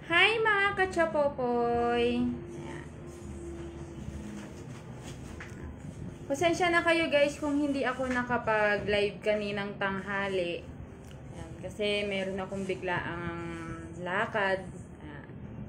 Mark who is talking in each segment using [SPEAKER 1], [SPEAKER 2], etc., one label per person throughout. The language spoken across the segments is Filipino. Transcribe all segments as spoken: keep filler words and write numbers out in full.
[SPEAKER 1] Hi mga kachapopoy! Pasensya na kayo guys kung hindi ako nakapag-live kaninang tanghali. Ayan, kasi meron akong biglaang lakad. Ayan.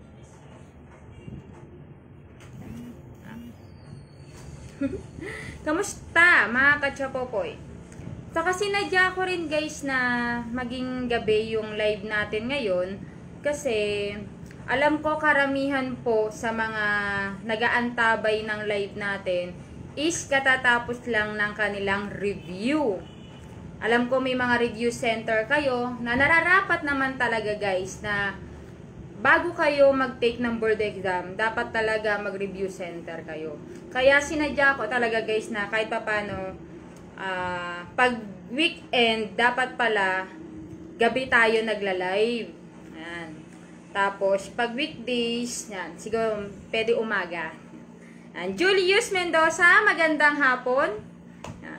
[SPEAKER 1] Kamusta mga kachapopoy? Saka sinadya ko rin guys na maging gabi yung live natin ngayon kasi alam ko karamihan po sa mga nagaantabay ng live natin is katatapos lang ng kanilang review. Alam ko may mga review center kayo na nararapat naman talaga guys na bago kayo mag-take ng board exam, dapat talaga mag-review center kayo. Kaya sinadya ko talaga guys na kahit papano Uh, pag weekend, dapat pala gabi tayo nagla-live. Ayan. Tapos, pag weekdays, yan, siguro pwede umaga. Ayan. Julius Mendoza, magandang hapon. Ayan.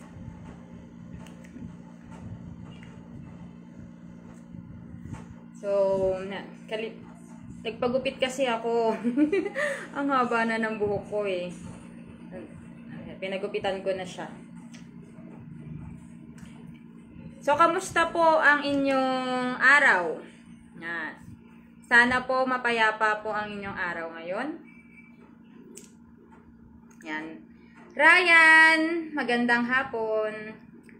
[SPEAKER 1] So, na, kali, nagpagupit kasi ako. Ang haba na ng buhok ko eh. Pinagupitan ko na siya. So, kamusta po ang inyong araw? Yan. Sana po mapayapa po ang inyong araw ngayon. Yan. Ryan, magandang hapon.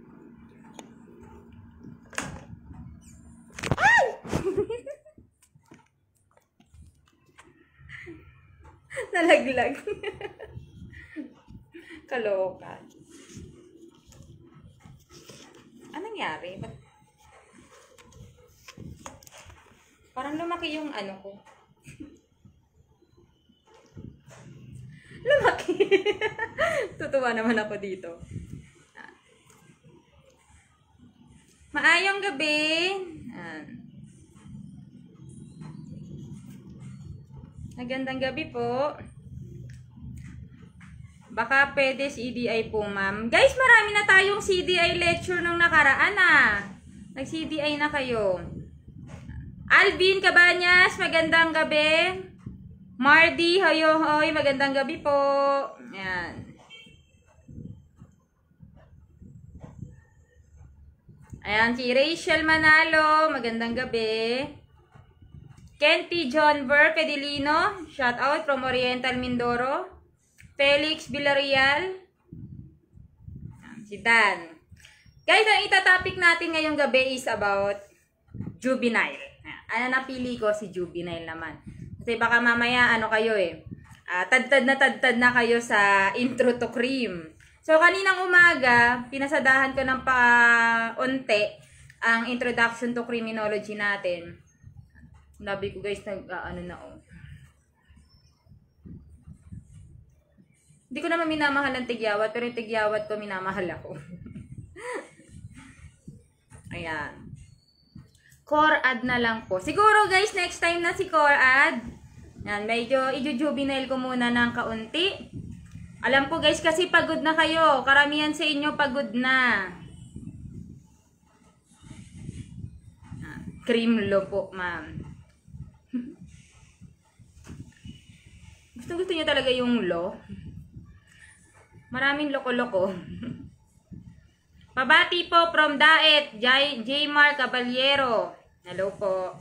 [SPEAKER 1] Ay! Nalaglag. Kaloka. Anong nangyari? Ba't parang lumaki yung ano ko. Lumaki. Tutuwa naman ako dito. Maayong gabi. Ayan. Magandang gabi po. Baka pwede C D I po, ma'am. Guys, marami na tayong C D I lecture nung nakaraan, ah. Nag-C D I na kayo. Alvin Cabanyas, magandang gabi. Mardy, hoyo, hoy, magandang gabi po. Ayan. Ayan, si Rachel Manalo, magandang gabi. Kenty John Ver Pedilino, shout out from Oriental Mindoro. Felix Villarreal. Si Dan. Guys, ang itatopic natin ngayong gabi is about juvenile. Ano napili ko? Si juvenile naman. Kasi baka mamaya ano kayo eh. Uh, tadtad na tadtad na kayo sa intro to cream. So, kaninang umaga, pinasadahan ko ng pa-unti ang introduction to criminology natin. Nabi ko guys, nag, uh, ano na oh. Hindi ko naman minamahal ang tigyawat, pero yung tigyawat ko minamahal ako. Ayan. Core ad na lang po. Siguro guys, next time na si core ad. Ayan, medyo i-juvenile ko muna ng kaunti. Alam ko guys, kasi pagod na kayo. Karamihan sa inyo pagod na. Cream lo po, ma'am. Gusto gusto niyo talaga yung lo? Maraming loko-loko. Pabati po from Daet, J-Mar Caballero. Hello po.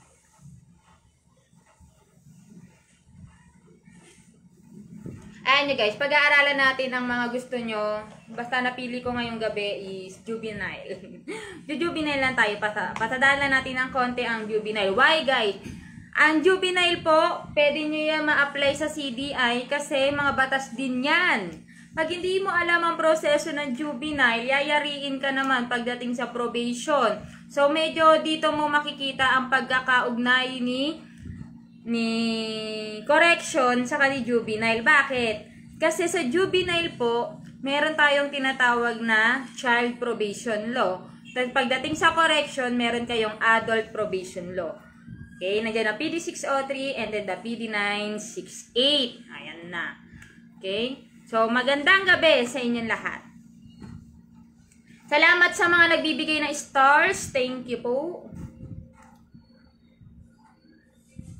[SPEAKER 1] Ayan nyo guys, pag-aaralan natin ang mga gusto nyo. Basta napili ko ngayong gabi is juvenile. Juvenile lang tayo. Pasadaan lang natin ng konti ang juvenile. Why guys? Ang juvenile po, pwede nyo yan ma-apply sa C D I kasi mga batas din yan. Pag hindi mo alam ang proseso ng juvenile, yayariin ka naman pagdating sa probation. So, medyo dito mo makikita ang pagkakaugnay ni, ni correction sa ni juvenile. Bakit? Kasi sa juvenile po, meron tayong tinatawag na child probation law. Pagdating sa correction, meron kayong adult probation law. Okay, nandiyan ang P D six oh three and then the P D nine sixty-eight. Ayan na. Okay? So, magandang gabi sa inyong lahat. Salamat sa mga nagbibigay ng stars. Thank you po.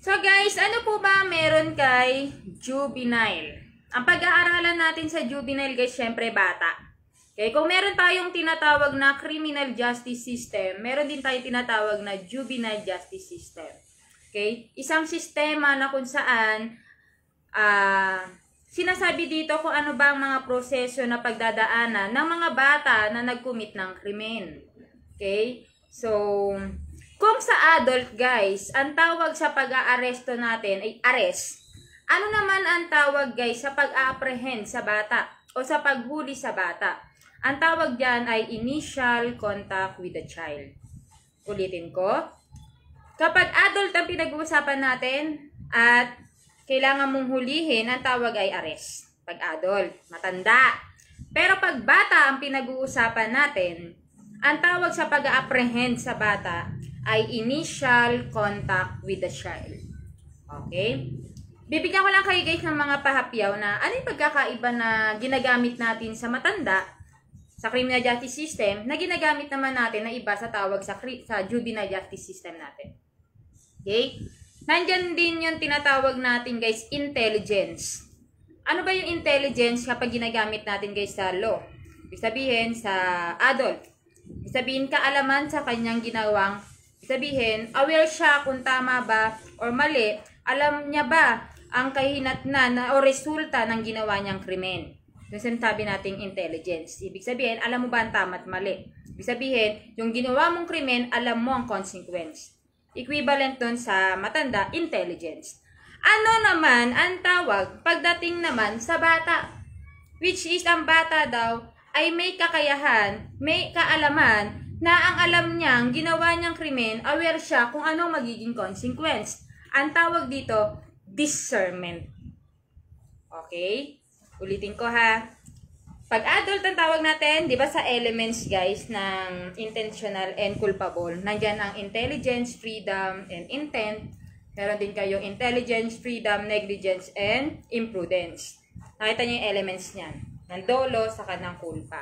[SPEAKER 1] So guys, ano po ba meron kay juvenile? Ang pag-aaralan natin sa juvenile guys, syempre bata. Okay, kung meron tayong tinatawag na criminal justice system, meron din tayong tinatawag na juvenile justice system. Okay, isang sistema na kung saan ah uh, sinasabi dito kung ano ba ang mga proseso na pagdadaanan ng mga bata na nag-commit ng krimen. Okay? So, kung sa adult guys, ang tawag sa pag-aaresto natin ay arrest. Ano naman ang tawag guys sa pag-apprehend sa bata o sa paghuli sa bata? Ang tawag diyan ay initial contact with the child. Ulitin ko. Kapag adult ang pinag-uusapan natin at kailangan mong hulihin, ang tawag ay arrest. Pag adult, matanda. Pero pag bata ang pinag-uusapan natin, ang tawag sa pag-apprehend sa bata ay initial contact with the child. Okay? Bibigyan ko lang kayo guys ng mga pahapyaw na ano yung pagkakaiba na ginagamit natin sa matanda, sa criminal justice system, na ginagamit naman natin na iba sa tawag sa, sa juvenile justice system natin. Okay? Nandyan din yung tinatawag natin guys, intelligence. Ano ba yung intelligence kapag ginagamit natin guys sa law? Ibig sabihin sa adult. Ibig sabihin kaalaman sa kanyang ginawang. Ibig sabihin, aware siya kung tama ba or mali. Alam niya ba ang kahinatnan o resulta ng ginawa niyang krimen. Yung sinasabi nating intelligence. Ibig sabihin, alam mo ba ang tama at mali. Ibig sabihin, yung ginawa mong krimen, alam mo ang consequence. Equivalent dun sa matanda, intelligence. Ano naman ang tawag pagdating naman sa bata? Which is ang bata daw ay may kakayahan, may kaalaman na ang alam niyang ginawa niyang krimen, aware siya kung anong magiging consequence. Ang tawag dito, discernment. Okay? Ulitin ko ha. Pag adult ang tawag natin, di ba sa elements guys ng intentional and culpable, nandyan ang intelligence, freedom, and intent. Meron din kayong intelligence, freedom, negligence, and imprudence. Nakita niyo yung elements niyan. Ng dolo, saka ng culpa.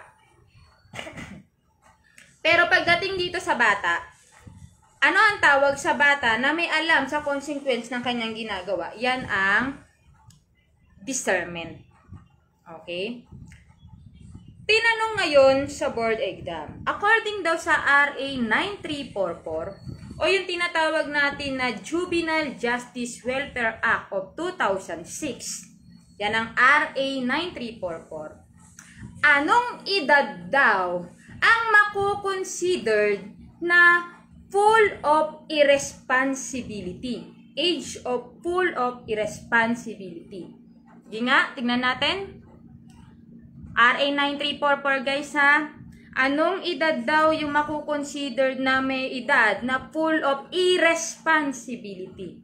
[SPEAKER 1] Pero pagdating dito sa bata, ano ang tawag sa bata na may alam sa consequence ng kanyang ginagawa? Yan ang discernment. Okay? Tinanong ngayon sa board exam, according daw sa R A nine three four four o yung tinatawag natin na Juvenile Justice Welfare Act of two thousand six, yan ang R A nine three four four, anong edad daw ang makukonsidered na full of irresponsibility? Age of full of irresponsibility. Sige nga, tignan natin. R A nine three four four guys ha. Anong edad daw yung makukonsider na may edad na full of irresponsibility?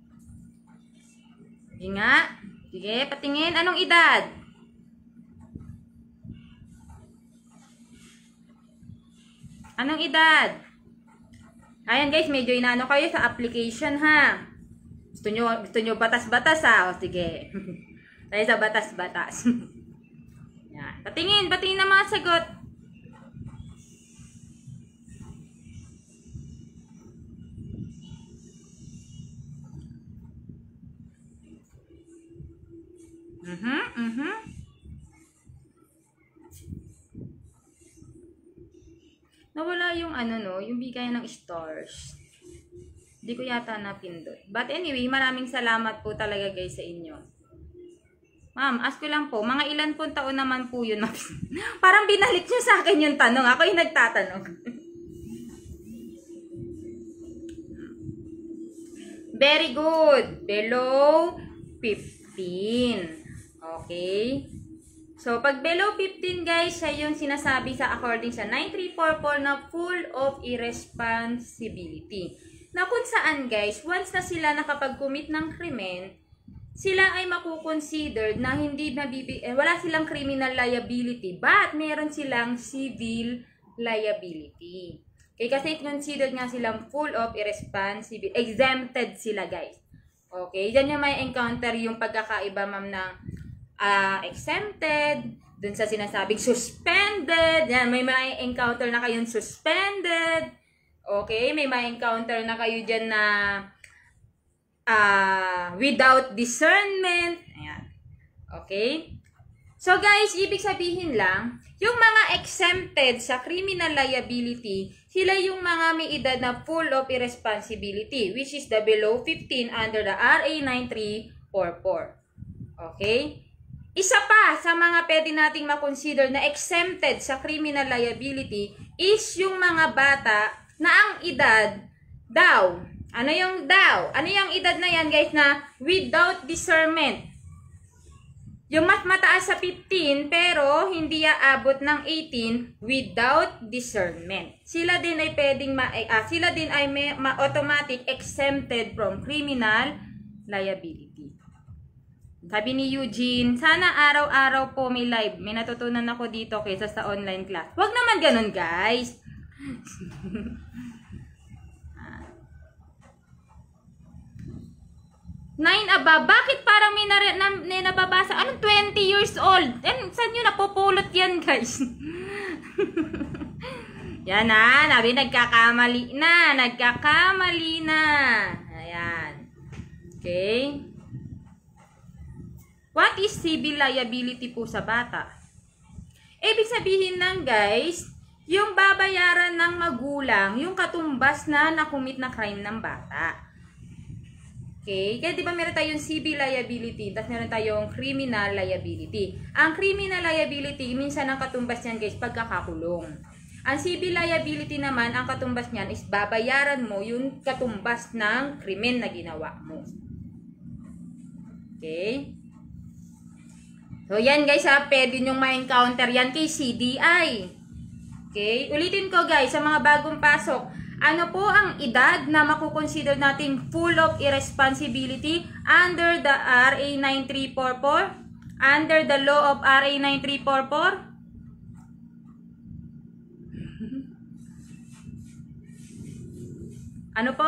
[SPEAKER 1] Sige nga. Sige, patingin. Anong edad? Anong edad? Ayan guys, medyo inaano kayo sa application ha. Gusto nyo, gusto nyo batas-batas ha? O sige. Tayo sa batas-batas. Yan. Patingin, patingin na mga sagot. Mhm, mhm. Nawala yung ano no, yung bigay ng stars. Hindi ko yata napindot. But anyway, maraming salamat po talaga guys sa inyo. Ma'am, ask ko lang po, mga ilan pong taon naman po yun? Parang binalik nyo sa akin yung tanong. Ako yung nagtatanong. Very good. Below fifteen. Okay. So, pag below fifteen guys, siya yung sinasabi sa according sa nine three four four na full of irresponsibility. Na kung saan guys, once na sila nakapag-commit ng krimen, sila ay makukonsidered na hindi nabibi eh, wala silang criminal liability, but meron silang civil liability. Okay, kasi considered nga silang full of irresponsibility, exempted sila guys. Okay, dyan yung may encounter yung pagkakaiba ma'am ng uh, exempted, dun sa sinasabing suspended, yan, may may encounter na kayong suspended. Okay, may may encounter na kayo dyan na uh, without discernment. Ayan. Okay? So guys, ibig sabihin lang, yung mga exempted sa criminal liability, sila yung mga may edad na full of irresponsibility, which is the below fifteen under the R A nine three four four. Okay? Isa pa sa mga pwede nating makonsider na exempted sa criminal liability is yung mga bata na ang edad daw. Ano yung daw? Ano yung edad na yan guys na without discernment? Yung mas mataas sa fifteen pero hindi aabot ng eighteen without discernment. Sila din ay pwedeng ma ah, sila din ay may, ma automatic exempted from criminal liability. Sabi ni Eugene, sana araw-araw po may live. May natutunan ako dito kaysa sa online class. Wag naman ganun, guys. nine above. Bakit parang may, na, na, may nababasa? Anong twenty years old? And, saan nyo napupulot yan, guys? Yan na. Nabi, nagkakamali na. Nagkakamali na. Ayan. Okay. What is civil liability po sa bata? Ibig sabihin lang, guys, yung babayaran ng magulang, yung katumbas na nakumit na crime ng bata. Okay? Kaya di ba meron tayong civil liability, tapos meron tayong criminal liability. Ang criminal liability, minsan ang katumbas niyan guys, pagkakakulong. Ang civil liability naman, ang katumbas niyan is babayaran mo yung katumbas ng krimen na ginawa mo. Okay? So yan guys ha, pwede nyong ma-encounter yan kay C D I. Okay? Ulitin ko guys, sa mga bagong pasok, ano po ang edad na makukonsider nating full of irresponsibility under the R A nine three four four? Under the law of R A nine three four four? Ano po?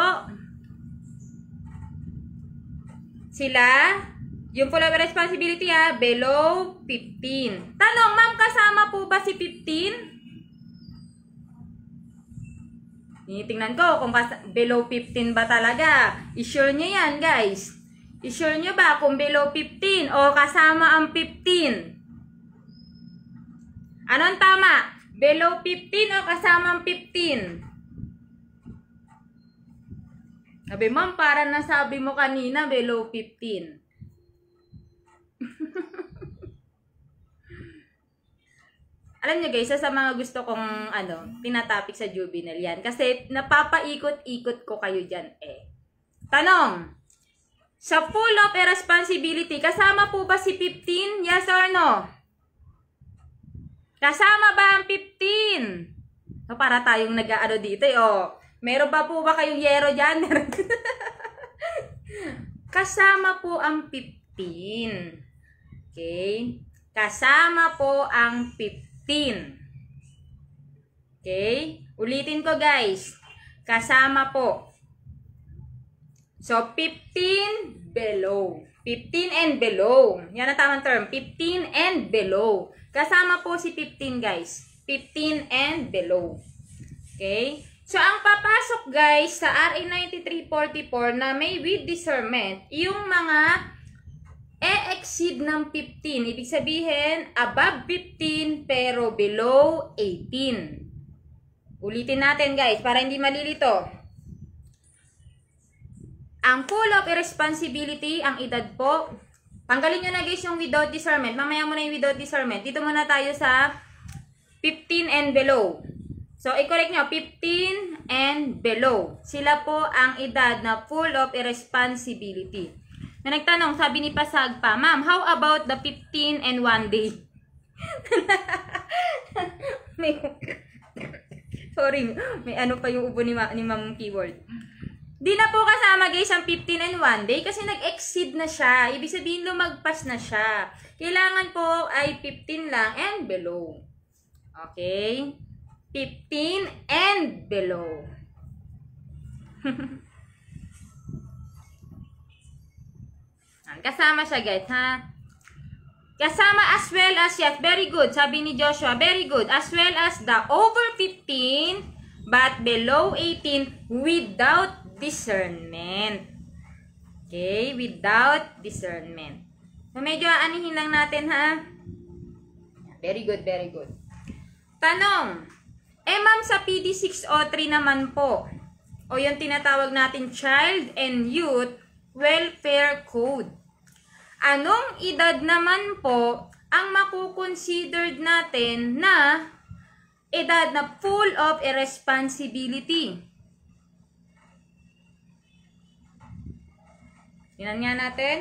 [SPEAKER 1] Sila? Yung full of irresponsibility ha, below fifteen. Tanong, ma'am, kasama po ba si fifteen? Tinitingnan ko kung below fifteen ba talaga. I-sure nyo yan, guys. I-sure nyo ba kung below fifteen o kasama ang fifteen? Anong tama? Below fifteen o kasama ang fifteen? Sabi, ma'am, para nasabi mo kanina below fifteen. Alam niyo guys, sa mga gusto kong ano, tinatapik sa juvenile yan. Kasi napapaikot-ikot ko kayo dyan eh. Tanong, sa full of irresponsibility, kasama po ba si fifteen? Yes or no? Kasama ba ang fifteen? So, para tayong nag-aano dito eh. Oh, meron ba po ba kayong yero dyan? Kasama po ang fifteen. Okay? Kasama po ang fifteen. Okay? Ulitin ko guys. Kasama po. So, fifteen below. fifteen and below. Yan ang tamang term. fifteen and below. Kasama po si fifteen guys. fifteen and below. Okay? So, ang papasok guys sa R A ninety-three forty-four na may with discernment, yung mga e-exceed ng fifteen. Ibig sabihin, above fifteen pero below eighteen. Ulitin natin guys, para hindi malilito. Ang full of irresponsibility, ang edad po, tanggalin nyo na guys yung without discernment. Mamaya mo na yung without discernment. Dito muna tayo sa fifteen and below. So, i-correct nyo, fifteen and below. Sila po ang edad na full of irresponsibility. Na nagtanong, sabi ni Pasag pa, ma'am, how about the fifteen and one day? may, sorry, may ano pa yung ubo ni, ma, ni ma'am keyword. Di na po kasama guys ang fifteen and one day kasi nag-exceed na siya. Ibig sabihin lumagpas na siya. Kailangan po ay fifteen lang and below. Okay? fifteen and below. Kasama siya guys, ha? Kasama as well as, yes, very good. Sabi ni Joshua, very good. As well as the over fifteen but below eighteen without discernment. Okay? Without discernment. So, medyo anihin lang natin, ha? Very good, very good. Tanong. Eh, ma'am, sa P D six oh three naman po, o yung tinatawag natin Child and Youth Welfare Code. Anong edad naman po ang makukonsidered natin na edad na full of irresponsibility? Tingnan nga natin.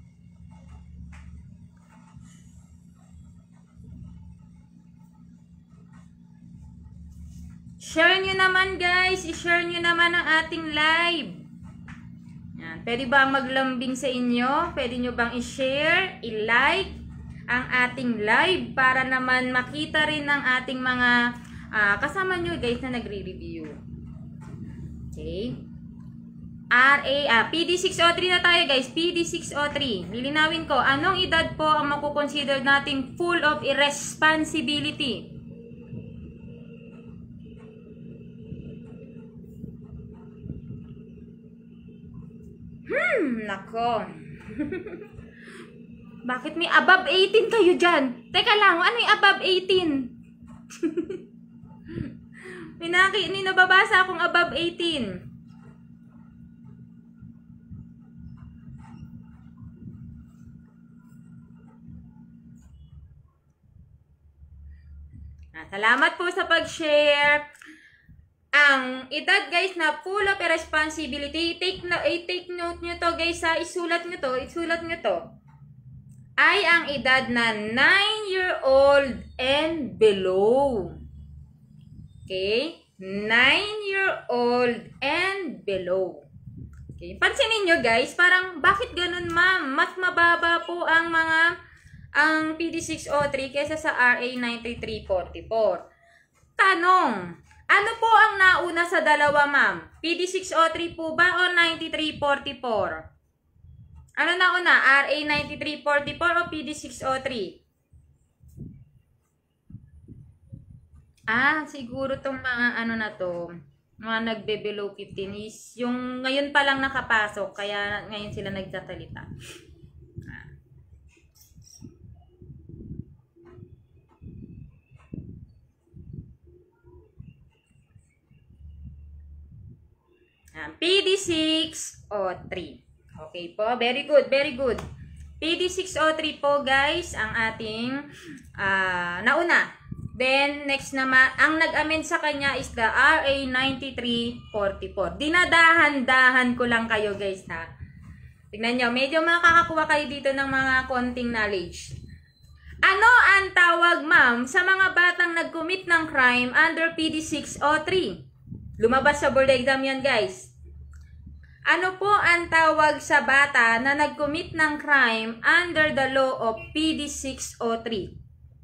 [SPEAKER 1] Share nyo naman guys. I-share nyo naman ang ating live. Yan. Pwede ba maglambing sa inyo? Pwede nyo bang i-share, i-like ang ating live para naman makita rin ng ating mga uh, kasama nyo guys na nagre-review. Okay. R A, ah, P D six oh three na tayo guys. P D six oh three. Lilinawin ko, anong edad po ang makukonsider nating full of irresponsibility? Hmm, nako. Bakit may above eighteen kayo dyan? Teka lang, ano yung above eighteen? Minaki, nababasa akong above eighteen. Ah, salamat po sa pag-share. Ang edad guys na full of responsibility, take, na, eh, take note nyo to guys ha, isulat nyo to, isulat nyo to, ay ang edad na nine year old and below. Okay? nine year old and below. Okay? Pansinin nyo guys, parang bakit ganun ma'am? Mas mababa po ang mga, ang P D six oh three kaysa sa R A ninety-three forty-four. Tanong, ano po ang nauna sa dalawa, ma'am? P D six oh three po ba o ninety-three forty-four? Ano nauna? R A ninety-three forty-four o P D six oh three? Ah, siguro tong mga ano na to, mga nagbe-below fifteen is yung ngayon pa lang nakapasok, kaya ngayon sila nagsasalita. P D six oh three. Okay po, very good, very good. P D six oh three po guys, ang ating uh, nauna. Then, next naman, ang nag-amend sa kanya is the R A ninety-three forty-four. Dinadahan-dahan ko lang kayo guys ha. Tignan nyo, medyo makakakuha kayo dito ng mga konting knowledge. Ano ang tawag ma'am sa mga batang nag-commit ng crime under P D six oh three? Lumabas sa board exam yan guys. Ano po ang tawag sa bata na nag-commit ng crime under the law of P D six oh three?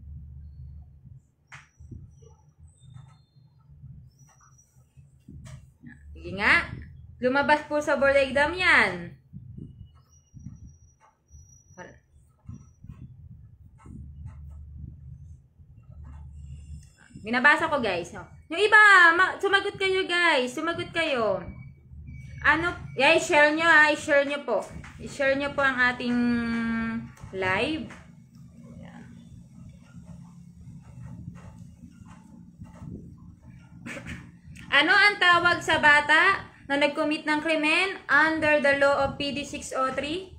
[SPEAKER 1] Sige nga. Lumabas po sa board exam yan. Binabasa ko guys. Yung iba, sumagot kayo guys. Sumagot kayo. Ano, yeah, i-share nyo ha. I-share nyo po. I-share nyo po ang ating live. Ano ang tawag sa bata na nag-commit ng krimen under the law of P D six oh three?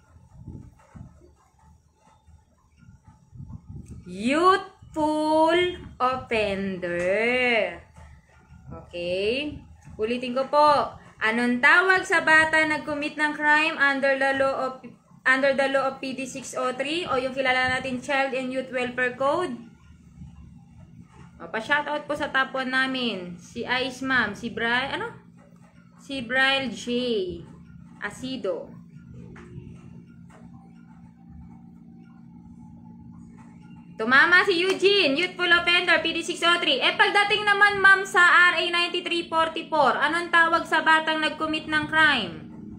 [SPEAKER 1] Youthful offender. Okay? Ulitin ko po. Anong tawag sa bata nag-commit ng crime under the law of under the law of P D six oh three o yung kilala natin Child and Youth Welfare Code? O, pa-shoutout po sa top one namin. Si Ice Ma'am, si Bri, ano? Si Bryle J. Asido. Tumama si Eugene, Youthful Offender, P D six oh three. Eh, pagdating naman ma'am sa R A ninety-three forty-four, anong tawag sa batang nag-commit ng crime?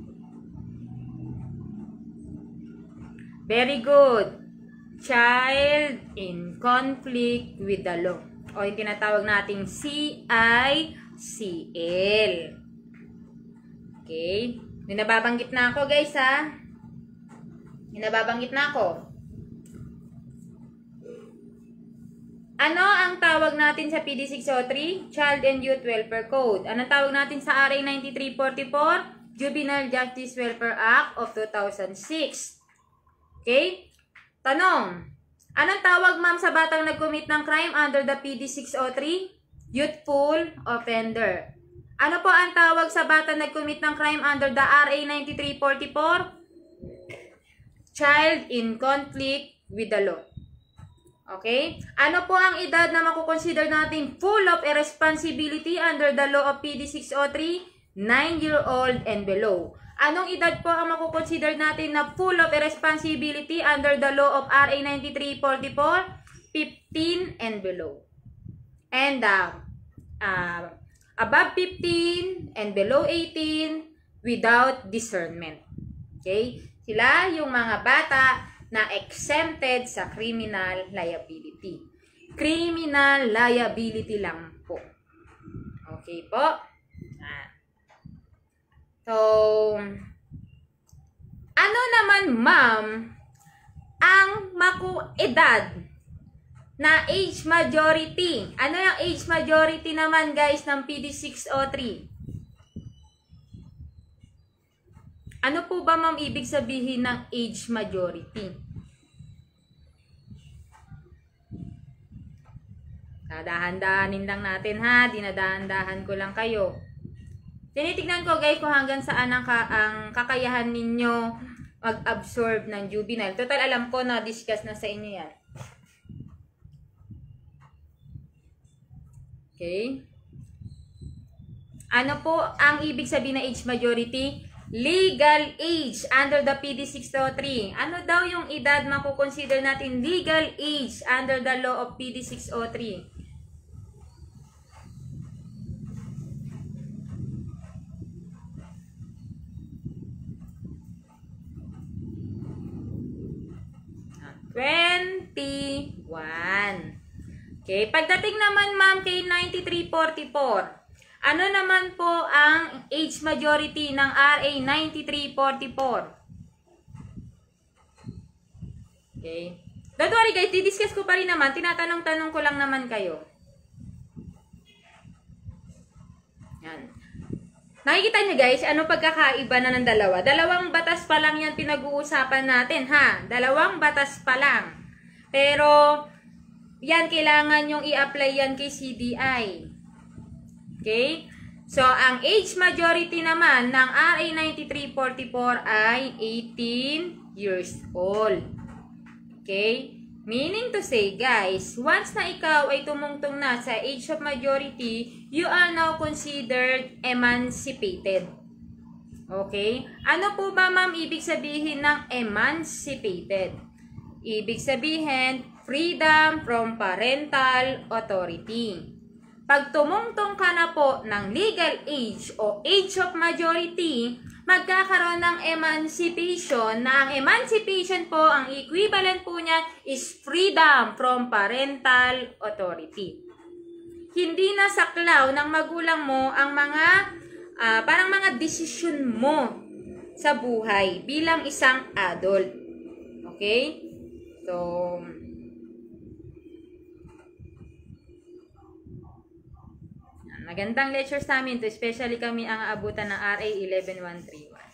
[SPEAKER 1] Very good. Child in conflict with the law. O yung tinatawag nating C I C L. Okay? May nababanggit na ako guys ha. May nababanggit na ako. Ano ang tawag natin sa P D six oh three? Child and Youth Welfare Code. Anong tawag natin sa R A ninety-three forty-four? Juvenile Justice Welfare Act of two thousand six. Okay? Tanong. Anong tawag ma'am sa batang nag-commit ng crime under the P D six oh three? Youthful offender. Ano po ang tawag sa batang nag-commit ng crime under the R A ninety-three forty-four? Child in conflict with the law. Okay? Ano po ang edad na makukonsider natin full of irresponsibility under the law of P D six oh three? nine-year-old and below. Anong edad po ang makukonsider natin na full of irresponsibility under the law of R A ninety-three forty-four? fifteen and below. And uh, uh, above fifteen and below eighteen without discernment. Okay? Sila yung mga bata na exempted sa criminal liability. Criminal liability lang po. Okay po? So, ano naman ma'am ang maku-edad na age majority? Ano yung age majority naman guys ng P D six oh three? Ano po ba ma'am ibig sabihin ng age majority? Dadahan-dahanin lang natin ha, dinadahan-dahan ko lang kayo. Tinitignan ko guys kung hanggang saan ang, ka ang kakayahan ninyo mag-absorb ng juvenile. Total alam ko na discuss na sa inyo yan. Okay. Ano po ang ibig sabihin na age majority? Legal age under the P D six oh three. Ano daw yung edad makukonsider natin legal age under the law of P D six oh three? twenty-one. Okay, pagdating naman ma'am kay ninety-three forty-four, ano naman po ang age majority ng R A ninety-three forty-four? Okay. Don't worry guys, didiscuss ko pa rin naman, tinatanong-tanong ko lang naman kayo. Yan. Nakikita nyo guys, ano pagkakaiba na ng dalawa? Dalawang batas pa lang yan pinag-uusapan natin, ha? Dalawang batas pa lang. Pero, yan, kailangan yung i-apply yan kay C D I. Okay? So, ang age majority naman ng R A ninety-three forty-four ay eighteen years old. Okay? Meaning to say, guys, once na ikaw ay tumungtong na sa age of majority, you are now considered emancipated. Okay? Ano po ba, ma'am, ibig sabihin ng emancipated? Ibig sabihin, freedom from parental authority. Pag tumungtong ka na po ng legal age o age of majority, magkakaroon ng emancipation, na ang emancipation po, ang equivalent po niya is freedom from parental authority. Hindi na saklaw ng magulang mo ang mga, uh, parang mga desisyon mo sa buhay bilang isang adult. Okay? So, magandang lectures namin to, especially kami ang aabutan ng R A eleven one three one.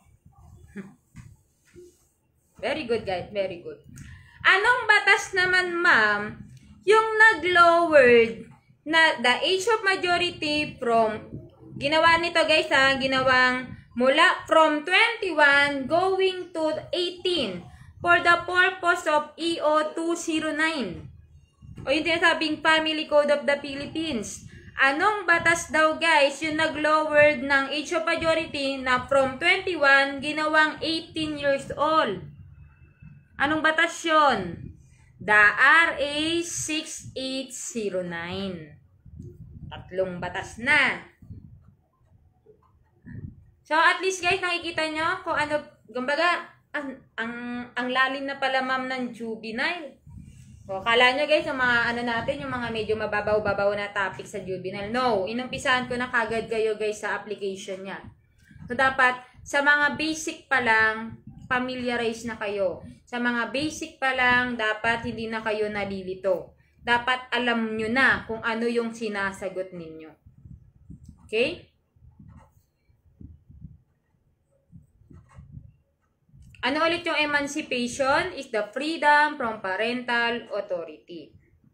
[SPEAKER 1] Very good guys, very good. Anong batas naman ma'am yung nag-lowered na the age of majority from, ginawa nito guys ha, ginawang mula from twenty-one going to eighteen for the purpose of E O two oh nine o yung tinasabing Family Code of the Philippines. Anong batas daw guys yung nag-lowered ng age of majority na from twenty-one ginawang eighteen years old? Anong batas yun? The R A sixty-eight oh nine. Tatlong batas na. So at least guys nakikita nyo kung ano, kumbaga ang, ang, ang lalim na pala ma'am ng juvenile. O, kala nyo guys, yung mga ano natin, yung mga medyo mababaw-babaw na topic sa juvenile. No, inumpisahan ko na kagad kayo guys sa application niya. So, dapat sa mga basic pa lang, familiarize na kayo. Sa mga basic pa lang, dapat hindi na kayo nalilito. Dapat alam nyo na kung ano yung sinasagot ninyo. Okay? Ano ulit yung emancipation? Is the freedom from parental authority.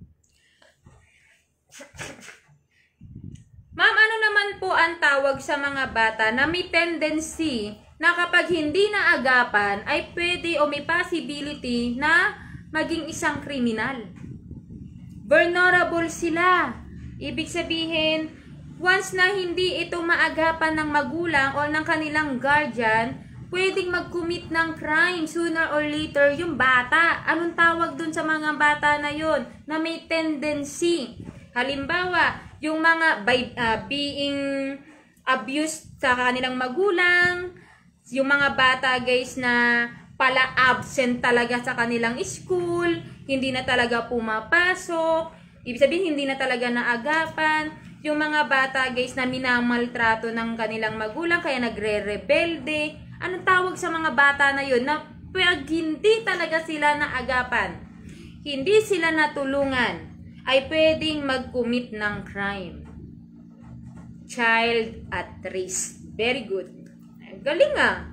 [SPEAKER 1] Ma'am, ano naman po ang tawag sa mga bata na may tendency na kapag hindi naagapan ay pwede o may possibility na maging isang kriminal? Vulnerable sila. Ibig sabihin, once na hindi ito maagapan ng magulang o ng kanilang guardian, pwedeng mag-commit ng crime sooner or later yung bata. Anong tawag dun sa mga bata na yon na may tendency? Halimbawa, yung mga by, uh, being abused sa kanilang magulang, yung mga bata guys na pala absent talaga sa kanilang school, hindi na talaga pumapasok, ibig sabihin hindi na talaga naagapan, yung mga bata guys na minamaltrato ng kanilang magulang kaya nagre-rebelde. Anong tawag sa mga bata na yun na pag hindi talaga sila naagapan, hindi sila natulungan, ay pwedeng mag-commit ng crime? Child at risk. Very good. Galing ah.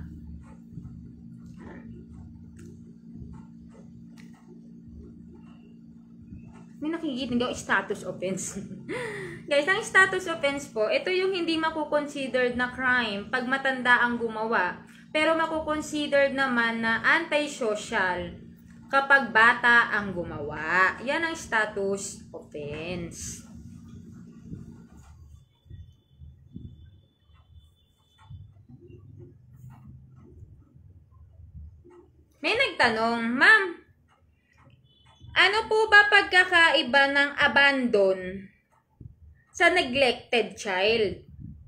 [SPEAKER 1] May nakikita nga status offense. Guys, ang status offense po, ito yung hindi makukonsidered na crime pag matanda ang gumawa. Pero makukonsidered naman na antisocial kapag bata ang gumawa. Yan ang status offense. May nagtanong, ma'am, ano po ba pagkakaiba ng abandon sa neglected child?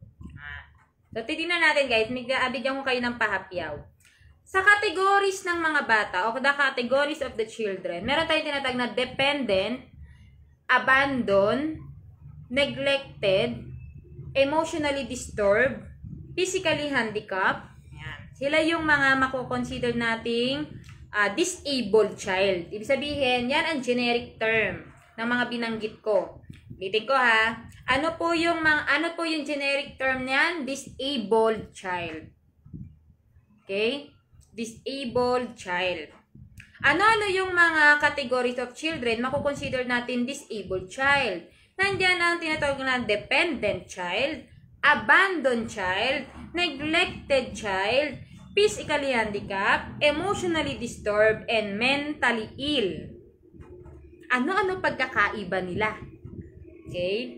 [SPEAKER 1] So, titignan natin guys, nag-abigyan ko kayo ng pahapyaw. Sa categories ng mga bata o the categories of the children, meron tayong tinatawag na dependent, abandoned, neglected, emotionally disturbed, physically handicapped. Yan. Sila yung mga makukonsider nating uh, disabled child. Ibig sabihin, yan ang generic term ng mga binanggit ko. Ulitin ko ha. Ano po yung mga ano po yung generic term niyan? Disabled child. Okay? Disabled child. Ano-ano yung mga categories of children makukonsider natin disabled child? Nandiyan ang tinatawag na dependent child, abandoned child, neglected child, physically handicapped, emotionally disturbed, and mentally ill. Ano-ano pagkakaiba nila? Okay?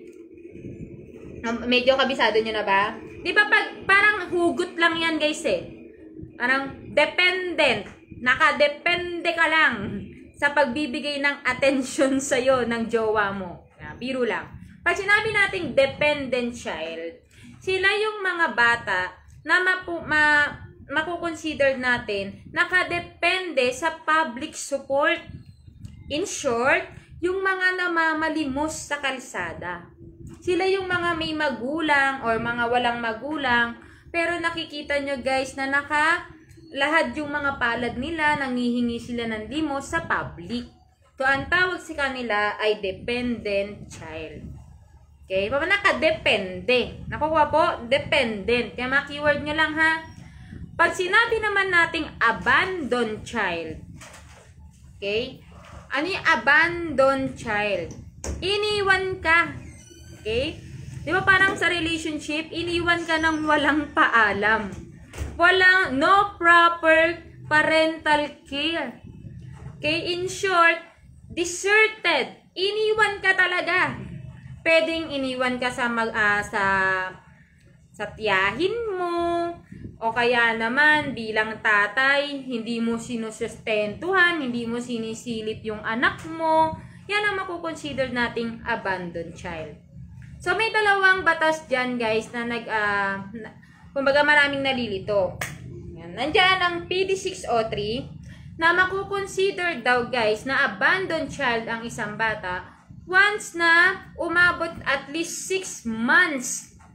[SPEAKER 1] Medyo kabisado nyo na ba? Di ba pag, parang hugot lang yan guys eh. Parang dependent. Nakadepende ka lang sa pagbibigay ng atensyon sa'yo ng jowa mo. Biro lang. Pag sinabi nating dependent child, sila yung mga bata na mapu, ma, makukonsider natin nakadepende sa public support. In short, yung mga namamalimos sa kalsada. Sila yung mga may magulang or mga walang magulang, pero nakikita nyo guys na naka lahat yung mga palad nila, nangihingi sila ng limos sa public. So, ang tawag sa kanila ay dependent child. Okay? Papa, nakadepende. Nakuha po? Dependent. Kaya mga keyword nyo lang ha. Pag sinabi naman nating abandoned child, okay? Ano yung abandoned child? Iniwan ka. Okay? Di ba parang sa relationship, iniwan ka ng walang paalam. Walang, no proper parental care. Okay? In short, deserted. Iniwan ka talaga. Pwedeng iniwan ka sa, mag, uh, sa, sa tiyahin mo, o kaya naman, bilang tatay, hindi mo sinusustentuhan, hindi mo sinisilip yung anak mo. Yan ang makukonsider nating abandoned child. So, may dalawang batas dyan, guys, na nag, uh, na, kumbaga maraming nalilito. Yan. Nandyan ang P D six oh three, na makukonsider daw, guys, na abandoned child ang isang bata once na umabot at least six months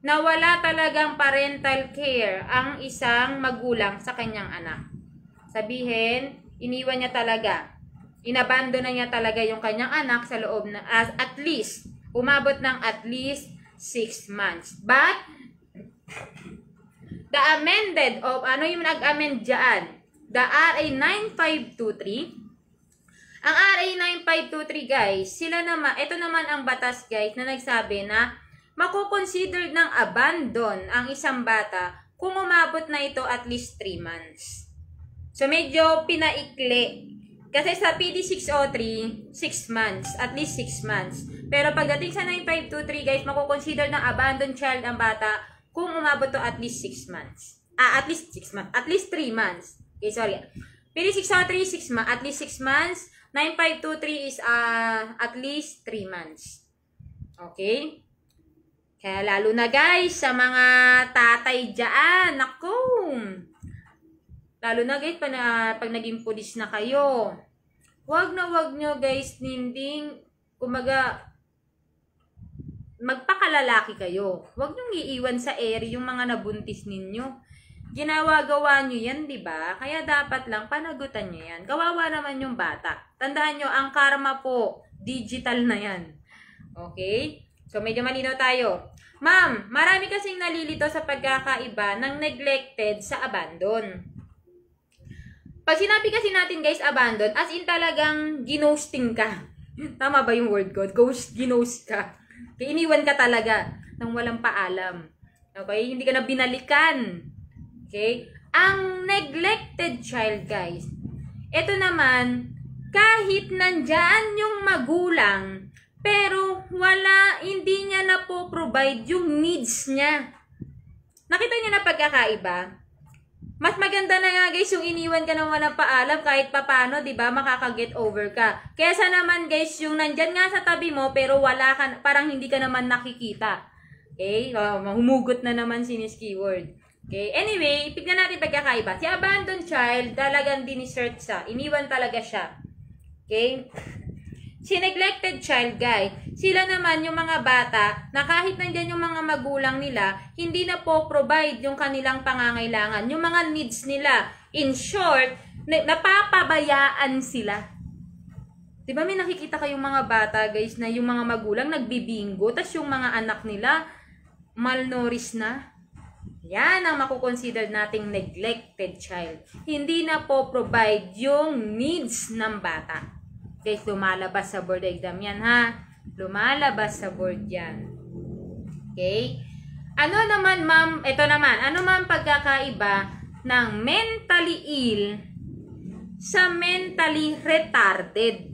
[SPEAKER 1] na wala talagang parental care ang isang magulang sa kanyang anak. Sabihin, iniwan niya talaga. Inabandon na niya talaga yung kanyang anak sa loob na as at least umabot ng at least six months. But the amended of ano yung nag-amend diyan? The R A nine five two three. Ang R A nine five two three guys, sila naman, ito naman ang batas guys na nagsabi na mako-consider ng abandon ang isang bata kung umabot na ito at least three months. So medyo pinaikli. Kasi sa P D six oh three, six months. At least six months. Pero pagdating sa nine five two three, guys, mako-consider ng abandoned child ang bata kung umabot to at least six months. Ah, at least six months. At least three months. Okay, sorry. P D six oh three, six months. At least six months. nine five two three is uh, at least three months. Okay? Kaya lalo na, guys, sa mga tatay dyan. Naku! Lalo na guys, pag, uh, pag naging pulis na kayo, wag na wag nyo guys, ninding, kumaga, magpakalalaki kayo. Wag nyo iiwan sa ere yung mga nabuntis ninyo. Ginawa-gawa nyo yan, di ba? Kaya dapat lang panagutan nyo yan. Kawawa naman yung bata. Tandaan nyo, ang karma po, digital na yan. Okay? So, medyo malinaw tayo. Ma'am, marami kasing nalilito sa pagkakaiba ng neglected sa abandon. Pag sinabi kasi natin guys, abandon, as in talagang ginosting ka. Tama ba yung word ko? Ghost, ginost ka. Kaya iniwan ka talaga nang walang paalam. Okay? Hindi ka na binalikan. Okay? Ang neglected child guys, ito naman, kahit nandyan yung magulang, pero wala, hindi niya na po provide yung needs niya. Nakita niyo na pagkakaiba? Mas maganda na nga guys yung iniwan ka ng walang paalam kahit papano, di ba, makaka-get over ka. Kesa naman guys yung nandyan nga sa tabi mo pero wala ka, parang hindi ka naman nakikita. Okay? Uh, humugot na naman si Miss Keyword. Okay? Anyway, ipignan natin pagkakaiba. Si abandoned child, talagang dinisert siya. Iniwan talaga siya. Okay? Si neglected child guy, sila naman yung mga bata na kahit nandyan yung mga magulang nila, hindi na po provide yung kanilang pangangailangan, yung mga needs nila. In short, napapabayaan sila. Diba may nakikita kayong mga bata guys na yung mga magulang nagbibingo, tas yung mga anak nila malnourished na? Yan ang makukonsider nating neglected child. Hindi na po provide yung needs ng bata. Guys, lumalabas sa board exam yan, ha? Lumalabas sa board yan. Okay? Ano naman, ma'am? Ito naman. Ano man pagkakaiba ng mentally ill sa mentally retarded?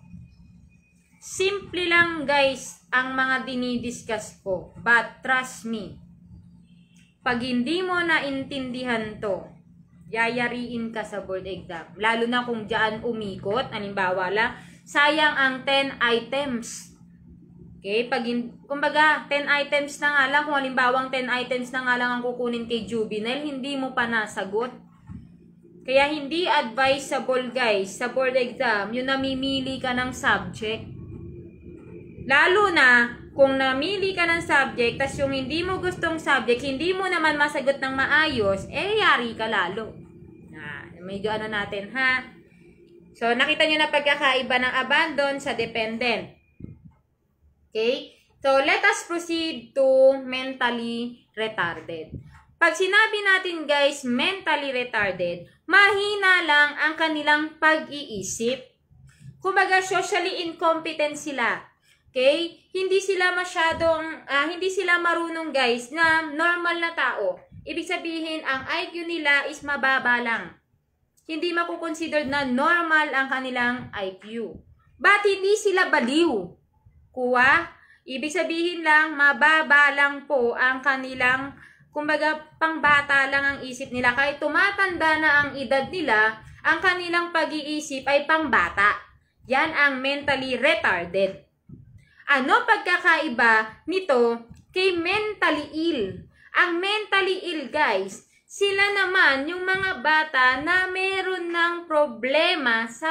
[SPEAKER 1] Simple lang, guys, ang mga dinidiscuss ko. But trust me, pag hindi mo naintindihan to, yayariin ka sa board exam. Lalo na kung dyan umikot, halimbawa lang, sayang ang ten items. Okay? Pag, kumbaga, ten items na nga lang, kung halimbawang ten items na nga lang ang kukunin kay juvenile, hindi mo pa nasagot. Kaya hindi advisable guys, sa board exam, yung namimili ka ng subject. Lalo na, kung namili ka ng subject, tas yung hindi mo gustong subject, hindi mo naman masagot ng maayos, eh, yari ka lalo. Na, medyo ano natin, ha? So, nakita nyo na pagkakaiba ng abandon sa dependent. Okay? So, let us proceed to mentally retarded. Pag sinabi natin, guys, mentally retarded, mahina lang ang kanilang pag-iisip. Kumbaga, socially incompetent sila. Okay? Hindi sila masyadong, uh, hindi sila marunong guys na normal na tao. Ibig sabihin, ang I Q nila is mababa lang. Hindi makukonsidered na normal ang kanilang I Q. But hindi sila baliw. Kuha? Ibig sabihin lang, mababa lang po ang kanilang, kumbaga, pangbata lang ang isip nila. Kahit tumatanda na ang edad nila, ang kanilang pag-iisip ay pangbata. Yan ang mentally retarded. Ano pagkakaiba nito kay mentally ill? Ang mentally ill guys, sila naman yung mga bata na meron ng problema sa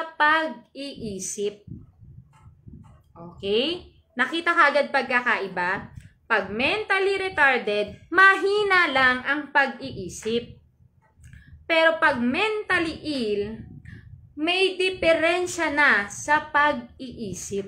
[SPEAKER 1] pag-iisip. Okay? Nakita kagad pagkakaiba? pag mentally retarded, mahina lang ang pag-iisip. Pero pag mentally ill, may diferensya na sa pag-iisip.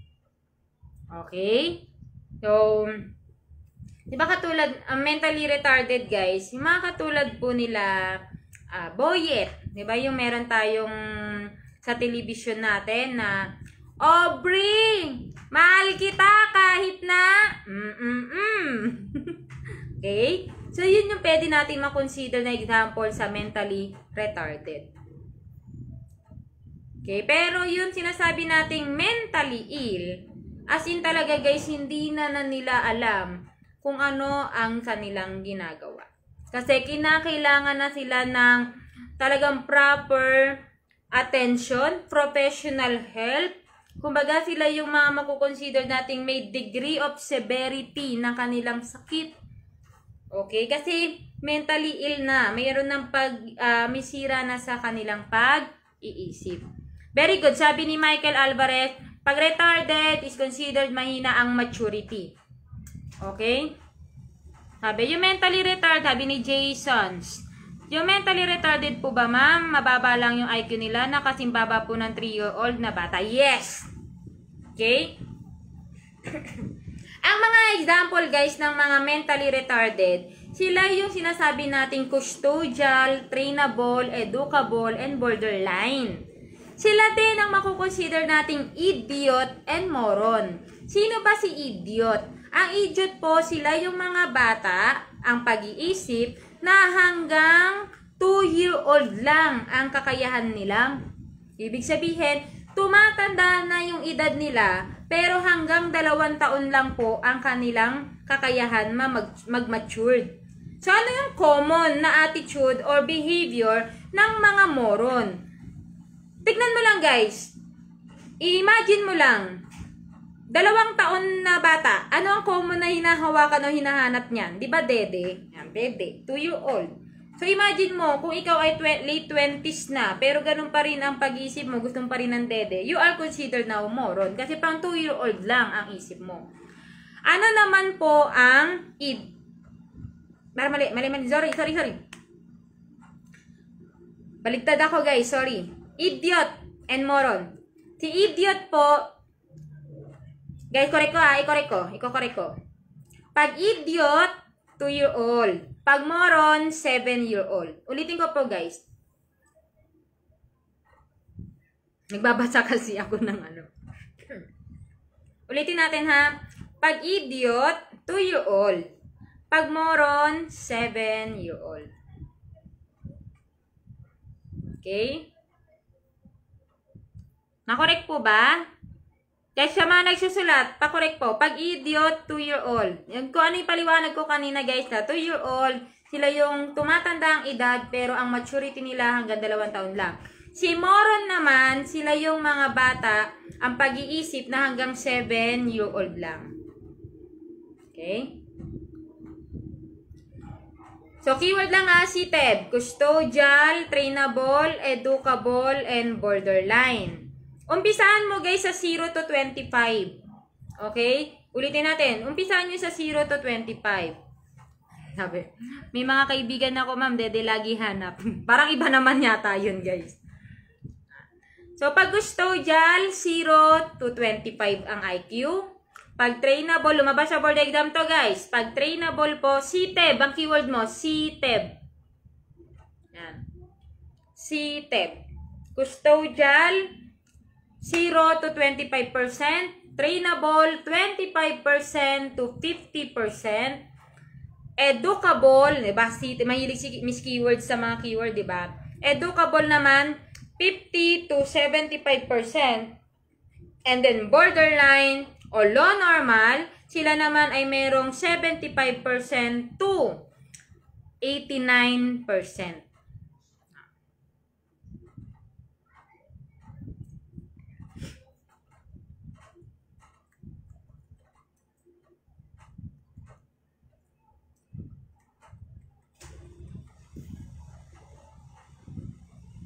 [SPEAKER 1] Okay? So, di ba katulad, ang uh, mentally retarded guys, yung mga katulad po nila, uh, Boyet, di ba yung meron tayong sa television natin na, Aubrey, mahal kita kahit na, mm-mm-mm. Okay? So, yun yung pwede natin makonsider na example sa mentally retarded. Okay? Pero yun sinasabi nating mentally ill, as in talaga guys, hindi na, na nila alam kung ano ang kanilang ginagawa. Kasi kinakailangan na sila ng talagang proper attention, professional help. Kumbaga sila yung mga makukonsider nating may degree of severity ng kanilang sakit. Okay? Kasi mentally ill na. Mayroon ng pag, uh, may sira na sa kanilang pag-iisip. Very good. Sabi ni Michael Alvarez, pag retarded is considered mahina ang maturity. Okay? Sabi, yung mentally retarded, sabi ni Jasons, yung mentally retarded po ba ma'am, mababa lang yung I Q nila na kasing baba po ng three year old na bata? Yes! Okay? Ang mga example guys ng mga mentally retarded, sila yung sinasabi nating custodial, trainable, educable, and borderline. Sila din ang makukonsider nating idiot and moron. Sino ba si idiot? Ang idiot po, sila yung mga bata, ang pag-iisip, na hanggang two year old lang ang kakayahan nilang. Ibig sabihin, tumatanda na yung edad nila, pero hanggang dalawang taon lang po ang kanilang kakayahan mag-matured. So, ano yung common na attitude or behavior ng mga moron? Tignan mo lang guys. Imagine mo lang, dalawang taon na bata, ano ang common na hinahawakan o hinahanap niyan? Di ba dede? Yan, dede. two year old. So, imagine mo, kung ikaw ay late twenties na, pero ganun pa rin ang pag-isip mo, gusto mo pa rin ng dede, you are considered now moron. Kasi pang two year old lang ang isip mo. Ano naman po ang id? Mali, mali, mali. Sorry, sorry, sorry. Baligtad ako guys, sorry. Idiot and moron. Si idiot po, guys, korek ko ha, ikorek ko, iko-korek ko. Pag idiot, two year old. Pag moron, seven year old. Ulitin ko po guys. Nagbabasa kasi ako ng ano. Ulitin natin ha. Pag idiot, two year old. Pag moron, seven year old. Okay? Nakorek po ba? Kasi sa mga nagsusulat, pakorek po. Pag idiot, two year old. Kung ano yung paliwanag ko kanina guys na two year old, sila yung tumatanda ang edad pero ang maturity nila hanggang dalawang taon lang. Si moron naman, sila yung mga bata, ang pag-iisip na hanggang seven year old lang. Okay? So, keyword lang ha, si T E B. Custodial, trainable, educable, and borderline. Umpisahan mo guys sa zero to twenty-five. Okay? Ulitin natin. Umpisahan nyo sa zero to twenty-five. Sabi, may mga kaibigan ako ma'am, dede lagi hanap. Parang iba naman yata yun guys. So, pag custodial, zero to twenty-five ang I Q. Pag trainable, lumabas sa board exam to guys. Pag trainable po, si T E B. Ang keyword mo, si T E B. Yan. Si T E B. Custodial, zero to twenty-five percent. Trainable, twenty-five percent to fifty percent. Educable, diba? Si, mahilig si Miss Keyword sa mga keyword, diba? Educable naman, fifty to seventy-five percent. And then borderline o low normal, sila naman ay merong seventy-five percent to eighty-nine percent.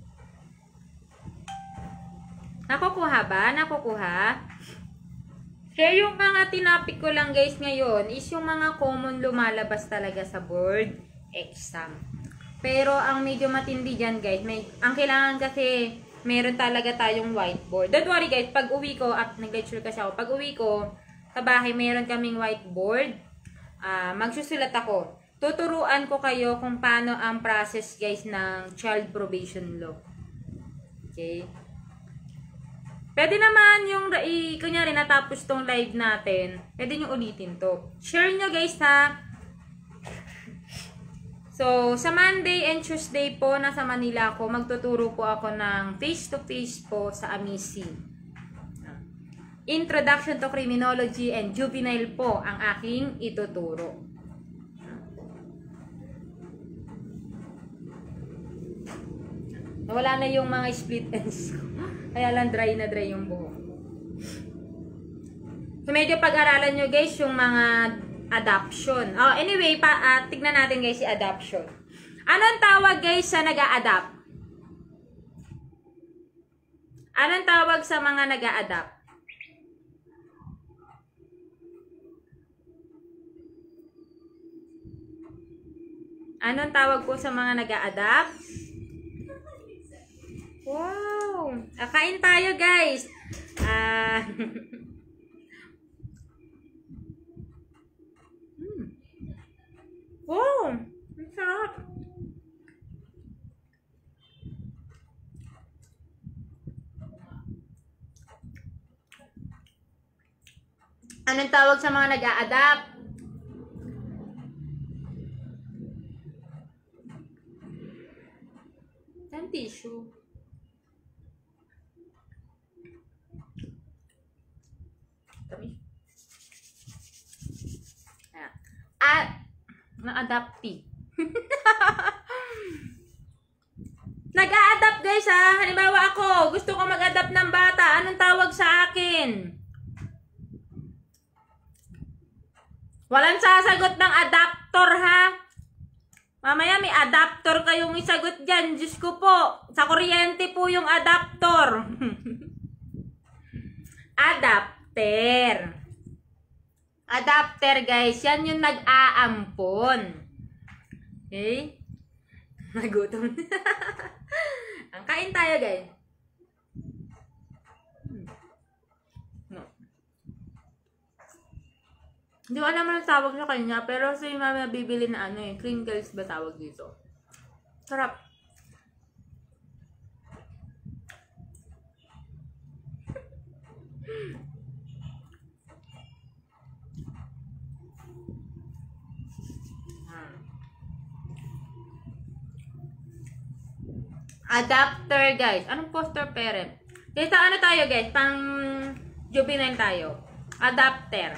[SPEAKER 1] Nakukuha ba? Nakukuha? Kaya yung mga tinapik ko lang guys ngayon is yung mga common lumalabas talaga sa board exam. Pero ang medyo matindi dyan guys, may, ang kailangan kasi meron talaga tayong whiteboard. Don't worry guys, pag uwi ko, up, nag-lecture kasi ako, pag uwi ko, sa bahay meron kaming whiteboard, uh, magsusulat ako. Tuturuan ko kayo kung paano ang process guys ng child probation law. Okay? Pwede naman yung, i, kunyari natapos tong live natin, pwede nyo ulitin to. Share nyo guys ha. So, sa Monday and Tuesday po, nasa Manila ako, magtuturo po ako ng face-to-face po sa Amici. Introduction to Criminology and Juvenile po ang aking ituturo. Nawala na yung mga split ends ko. Kaya lang dry na dry yung buhok. So, medyo pag-aralan nyo guys yung mga adoption. Oh, anyway, pa, uh, tignan natin guys si adoption. Anong tawag guys sa nag-a-adopt? Anong tawag sa mga nag-a-adopt? Anong tawag po sa mga nag-a-adopt? Wow! Ah, kain tayo guys! Ah... Wow! Ang sarap! Anong tawag sa mga nag-a-adapt? Ang tissue. Kami. At na-adapti. Nag-a-adapt guys ha. Halimbawa ako, gusto ko mag-adapt ng bata. Anong tawag sa akin? Walang sasagot ng adaptor ha. Mamaya may adaptor kayong isagot dyan. Diyos ko po. Sa kuryente po yung adaptor. Adapter. Adapter guys, yan yung nag-aampon. Okay? Nagutom. Ang kain tayo guys. No. Hindi ko alam ang tawag sa kanya, pero sa yung mama bibili na ano eh, crinkles ba tawag dito? Sarap. Adapter guys. Anong foster parent? Kaya sa ano tayo guys? Pang juvenile tayo. Adapter.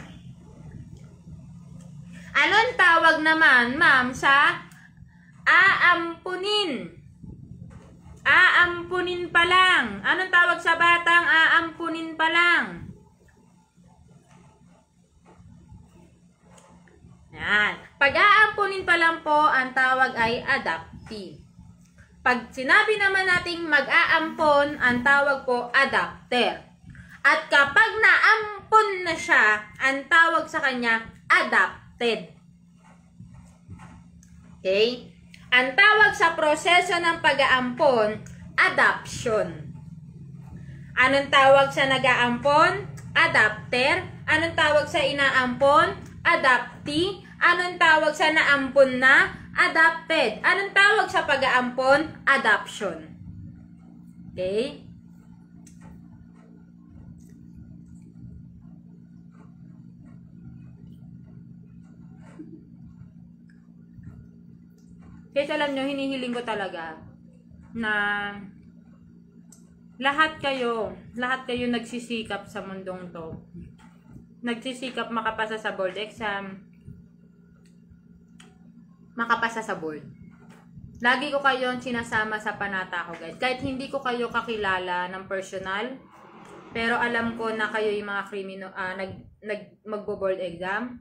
[SPEAKER 1] Anong tawag naman ma'am sa aampunin? Aampunin pa lang. Anong tawag sa batang aampunin pa lang? Yan. Pag aampunin pa lang po, ang tawag ay adoptee. Pag sinabi naman nating mag-aampon, ang tawag po adapter. At kapag naampon na siya, ang tawag sa kanya adopted. Okay? Ang tawag sa proseso ng pag-aampon, adoption. Anong tawag sa nag-aampon? Adapter. Anong tawag sa inaampon? Adoptee. Anong tawag sa naampon na? Adopted. Anong tawag sa pag-aampon? Adoption. Okay? Kasi alam nyo, hinihiling ko talaga na lahat kayo, lahat kayo nagsisikap sa mundong to. Nagsisikap makapasa sa board exam, makapasa sa board. Lagi ko kayong sinasama sa panata ko guys. Kahit hindi ko kayo kakilala ng personal, pero alam ko na kayo yung mga krimino, uh, nag, nag, magbo-board exam.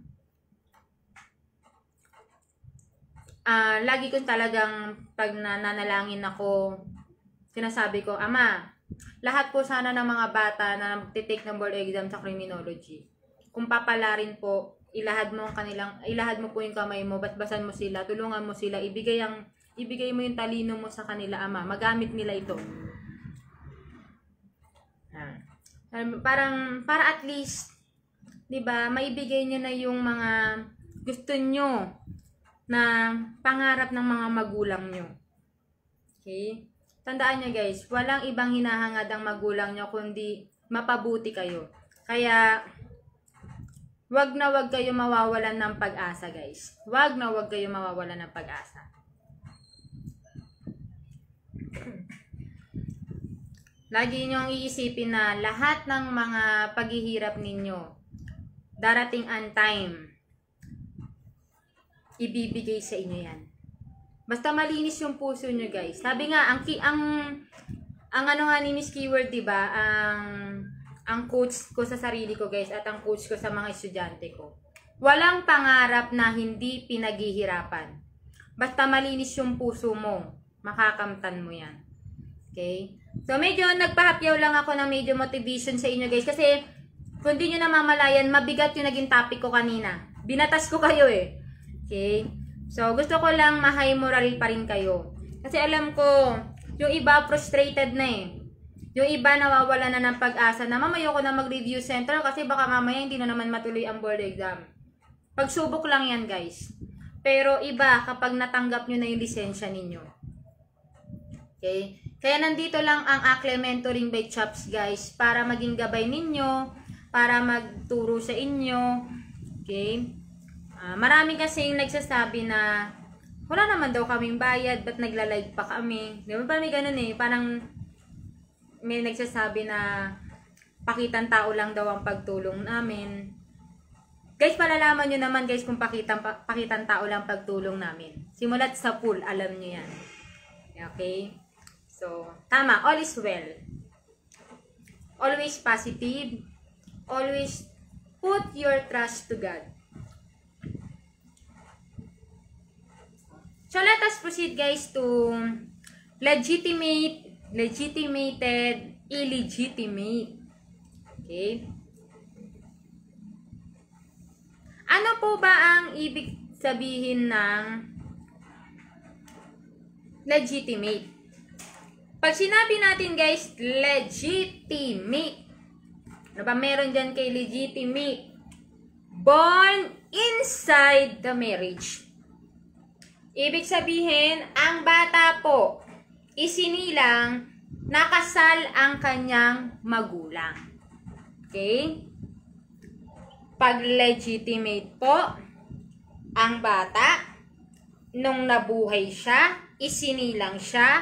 [SPEAKER 1] Uh, lagi ko talagang pag nananalangin ako, sinasabi ko, Ama, lahat po sana ng mga bata na magtitake ng board exam sa criminology, kung papalarin po, ilahad mo ang kanilang, ilahad mo po yung kamay mo, basbasan mo sila, tulungan mo sila, ibigay ang, ibigay mo yung talino mo sa kanila, Ama. Magamit nila ito. Ah. Parang, para at least, 'di ba, maibigay niyo na yung mga gusto nyo na pangarap ng mga magulang nyo. Okay? Tandaan nyo guys, walang ibang hinahangad ang magulang nyo kundi mapabuti kayo. Kaya, wag na wag kayo mawawalan ng pag-asa guys. Wag na wag kayo mawawalan ng pag-asa. Lagi nyong iisipin na lahat ng mga paghihirap ninyo, darating ang time, ibibigay sa inyo yan. Basta malinis yung puso nyo guys. Sabi nga, ang, ang, ang ano nga ni Miss Keyword, diba? Ang, ang coach ko sa sarili ko guys, at ang coach ko sa mga estudyante ko. Walang pangarap na hindi pinaghihirapan. Basta malinis yung puso mo, makakamtan mo yan. Okay? So, medyo nagpahapyaw lang ako ng medyo motivation sa inyo guys. Kasi, kung di nyo namamalayan, mabigat yung naging topic ko kanina. Binatas ko kayo eh. Okay? So, gusto ko lang ma-high moral pa rin kayo. Kasi alam ko, yung iba frustrated na eh. Yung iba nawawala na ng pag-asa na mamaya ko na mag-review center kasi baka mamaya hindi na naman matuloy ang board exam. Pagsubok lang yan guys. Pero iba kapag natanggap nyo na yung lisensya ninyo. Okay? Kaya nandito lang ang Akle Mentoring by Chops guys para maging gabay ninyo, para magturo sa inyo. Okay? Uh, marami kasing nagsasabi na wala naman daw kaming bayad, ba't nagla-live pa kami? Di ba ba may ganun eh? Parang may nagsasabi na pakitang tao lang daw ang pagtulong namin. Guys, palalaman nyo naman guys kung pakitang, pakitang tao lang pagtulong namin. Simulat sa pool, alam nyo yan. Okay? So, tama. All is well. Always positive. Always put your trust to God. So, let us proceed guys to legitimate, legitimated, illegitimate. Okay? Ano po ba ang ibig sabihin ng legitimate? Pag sinabi natin guys, legitimate. Ano ba meron dyan kay legitimate? Born inside the marriage. Ibig sabihin, ang bata po, isinilang, nakasal ang kanyang magulang. Okay? Pag legitimate po, ang bata, nung nabuhay siya, isinilang siya,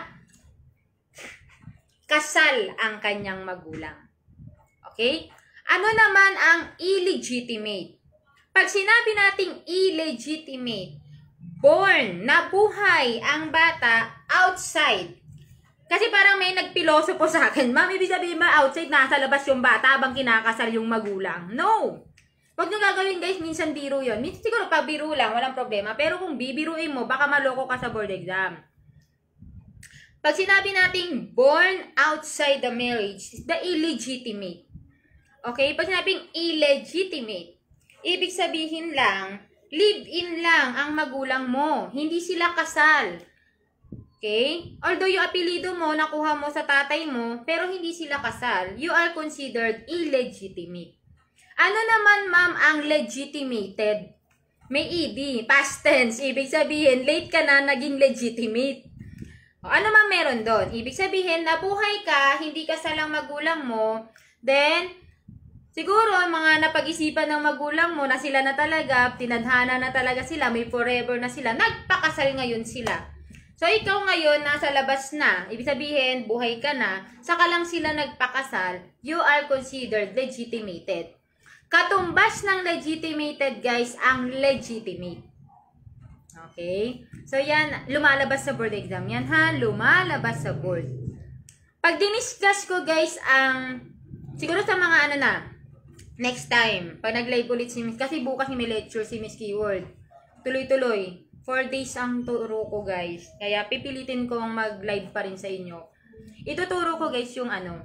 [SPEAKER 1] kasal ang kanyang magulang. Okay? Ano naman ang illegitimate? Pag sinabi nating illegitimate, born, nabuhay ang bata outside. Kasi parang may nagpiloso po sa akin, ma'am, ibig sabihin ba outside, nasa labas yung bata habang kinakasal yung magulang? No! Huwag nyo gagawin guys, minsan biro yun. Minsan siguro pag biro lang, walang problema. Pero kung bibiruin mo, baka maloko ka sa board exam. Pag sinabi nating born outside the marriage, the illegitimate. Okay? Pag sinabing illegitimate, ibig sabihin lang, live-in lang ang magulang mo. Hindi sila kasal. Okay? Although yung apelido mo, nakuha mo sa tatay mo, pero hindi sila kasal, you are considered illegitimate. Ano naman, ma'am, ang legitimated? May ed, past tense. Ibig sabihin, late ka na, naging legitimate. O, ano man meron doon? Ibig sabihin, nabuhay ka, hindi kasal ang magulang mo, then, siguro, mga napag-isipan ng magulang mo na sila na talaga, tinadhana na talaga sila, may forever na sila, nagpakasal ngayon sila. So, ikaw ngayon, nasa labas na, ibig sabihin, buhay ka na, saka lang sila nagpakasal, you are considered legitimated. Katumbas ng legitimated, guys, ang legitimate. Okay? So, yan, lumalabas sa board exam. Yan, ha? Lumalabas sa board. Pag diniscuss ko, guys, ang, siguro sa mga ano na, next time, pag nag-live ulit si Miss, kasi bukas may lecture si Miss Keyword. Tuloy-tuloy. four days ang turo ko, guys. Kaya pipilitin kong mag-live pa rin sa inyo. Ituturo ko, guys, yung ano,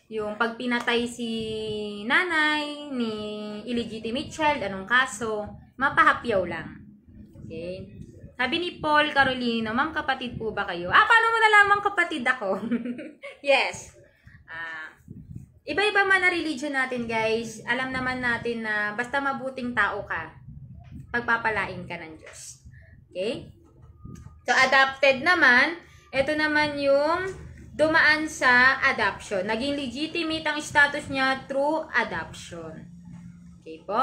[SPEAKER 1] Yung pag pinatay si nanay ni illegitimate child, anong kaso, mapahapyaw lang. Okay? Sabi ni Paul Carolino, ma'am, kapatid po ba kayo? Ah, paano mo nalaman kapatid ako? Yes. Ah, iba-iba man na religion natin, guys. Alam naman natin na basta mabuting tao ka, pagpapalain ka ng Diyos. Okay? So, adopted naman, ito naman yung dumaan sa adoption. Naging legitimate ang status niya through adoption. Okay po?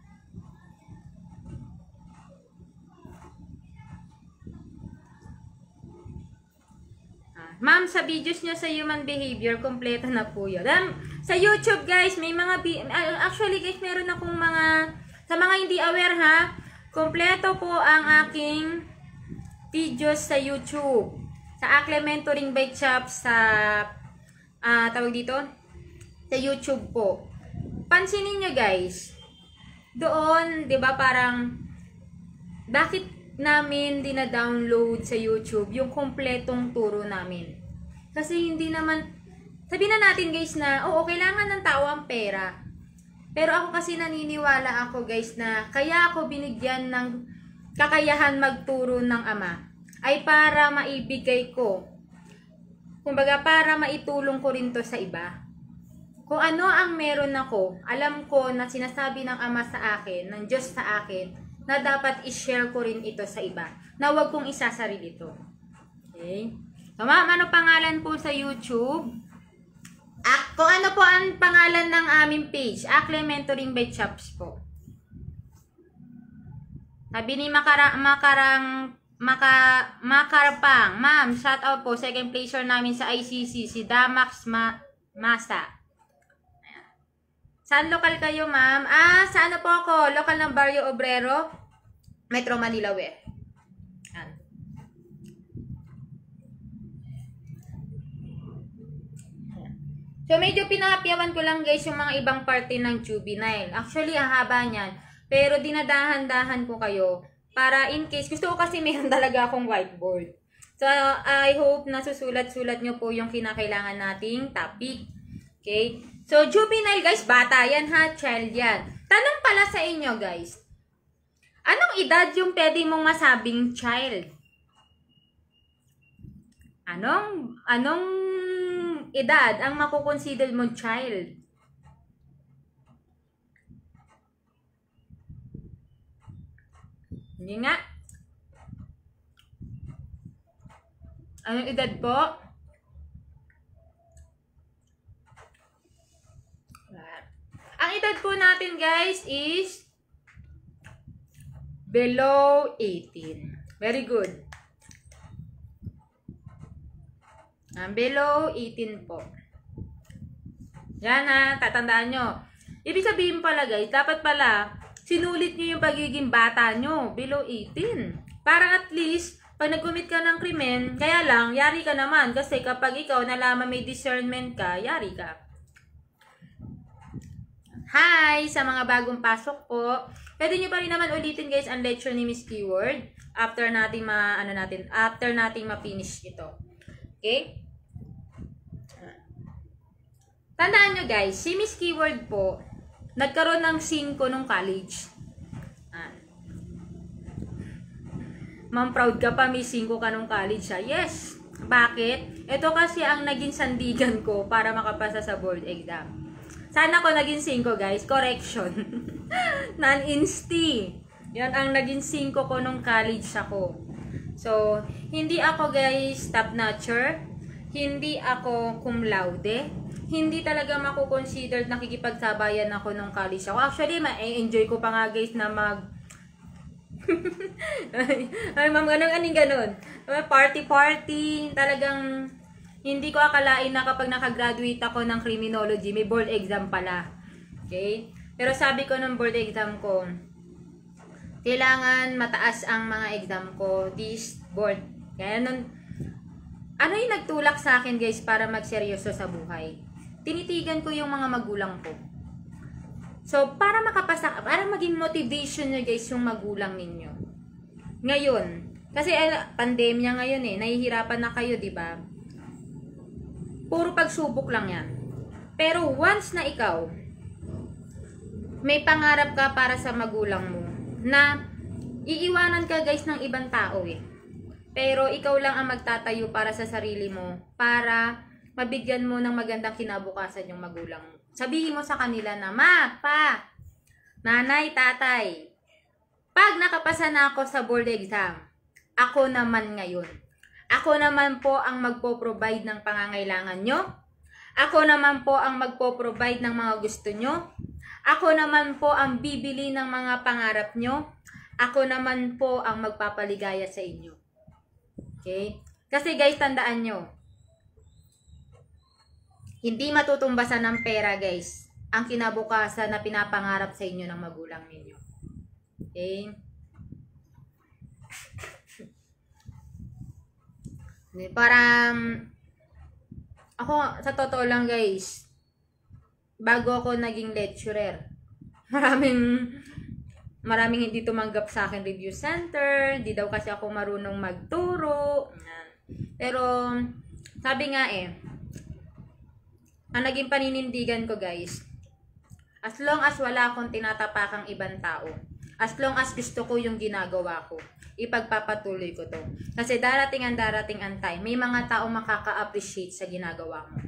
[SPEAKER 1] Ah, ma'am, sa videos niya sa human behavior, kompleto na po yun. Um, sa YouTube, guys, may mga... Actually, guys, meron akong mga... Sa mga hindi aware, ha? Kompleto po ang aking videos sa YouTube. Sa Akle Mentoring by Chap sa uh, tawag dito sa YouTube po. Pansinin niyo, guys. Doon, 'di ba, parang bakit namin dina-download sa YouTube yung kompletong turo namin? Kasi hindi naman sabihin na natin, guys, na oo, kailangan ng tao ang pera. Pero ako kasi naniniwala ako, guys, na kaya ako binigyan ng kakayahan magturo ng Ama ay para maibigay ko. Kumbaga, para maitulong ko rin to sa iba. Kung ano ang meron ako, alam ko na sinasabi ng Ama sa akin, ng Diyos sa akin, na dapat i-share ko rin ito sa iba. Na huwag kong isasarili ito. Okay? So, ma'am, ano pangalan po sa YouTube? Ak kung ano po ang pangalan ng aming page? Akle Mentoring by Chaps po. Sabi ni Makara Makarang Maka, Makarpang, ma'am, shout out po, second placer namin sa I C C, si Damax Ma, Masa. Ayan. Saan lokal kayo, ma'am? Ah, sa ano po ako? Lokal ng Barrio Obrero, Metro Manila West. Ayan. Ayan. So, medyo pinapyawan ko lang, guys, yung mga ibang parte ng juvenile. Actually, ang haba niyan. Pero dinadahan-dahan ko kayo para in case, gusto ko kasi meron talaga akong whiteboard. So, I hope nasusulat-sulat nyo po yung kinakailangan nating topic. Okay? So, juvenile, guys, bata yan, ha? Child yan. Tanong pala sa inyo, guys. Anong edad yung pwede mong masabing child? Anong, anong edad ang makukonsider mo child? Hindi nga. Anong edad po? Ang edad po natin, guys, is below eighteen. Very good. Um, below eighteen po. Yan, ha. Tatandaan nyo. Ibig sabihin pala, guys, dapat pala sinulit nyo yung pagiging bata nyo, below eighteen. Para at least, pag nag-commit ka ng krimen, kaya lang, yari ka naman. Kasi kapag ikaw nalaman may discernment ka, yari ka. Hi! Sa mga bagong pasok po, pwede nyo pa rin naman ulitin, guys, ang lecture ni Miss Keyword after nating ma, ano natin, after nating ma-finish ito. Okay? Tandaan nyo, guys, si Miss Keyword po, nagkaroon ng cinco nung college. Ah. Ma'am, proud ka pa, may cinco ka nung college, ha? Yes. Bakit? Ito kasi ang naging sandigan ko para makapasa sa board exam. Sana ko naging cinco, guys. Correction. Non-insti. Yan ang naging cinco ko nung college ako. So, hindi ako, guys, top-notcher. Hindi ako cum laude. Hindi talaga mako-consider nakikipagsabayan ako nung college ako. Actually, ma-enjoy ko pa nga, guys, na mag... ay, ay, ma'am, ganun, aning ganun. Party-party. Talagang... Hindi ko akalain na kapag nakagraduate ako ng criminology, may board exam pala. Okay? Pero sabi ko ng board exam ko, kailangan mataas ang mga exam ko this board. Kaya nun, ano yung nagtulak sa akin, guys, para magseryoso sa buhay? Tinitigan ko yung mga magulang ko. So, para makapasa, para maging motivation nyo, guys, yung magulang ninyo. Ngayon, kasi eh, pandemya ngayon eh, nahihirapan na kayo, di ba? Puro pagsubok lang yan. Pero once na ikaw, may pangarap ka para sa magulang mo, na iiwanan ka guys ng ibang tao eh. Pero ikaw lang ang magtatayo para sa sarili mo, para mabigyan mo ng magandang kinabukasan yung magulang mo. Sabihin mo sa kanila na, ma, pa, nanay, tatay, pag nakapasa na ako sa board exam, ako naman ngayon. Ako naman po ang magpo-provide ng pangangailangan nyo. Ako naman po ang magpo-provide ng mga gusto nyo. Ako naman po ang bibili ng mga pangarap nyo. Ako naman po ang magpapaligaya sa inyo. Okay? Kasi guys, tandaan nyo, hindi matutumbasan ng pera guys ang kinabukasan na pinapangarap sa inyo ng magulang ninyo. Okay? Parang ako, sa totoo lang guys, bago ako naging lecturer, maraming maraming hindi tumanggap sa akin review center, di daw kasi ako marunong magturo. Pero sabi nga eh, ang naging paninindigan ko guys, as long as wala akong tinatapakang ibang tao, as long as gusto ko yung ginagawa ko, ipagpapatuloy ko to. Kasi darating ang darating ang time, may mga tao makaka-appreciate sa ginagawa mo.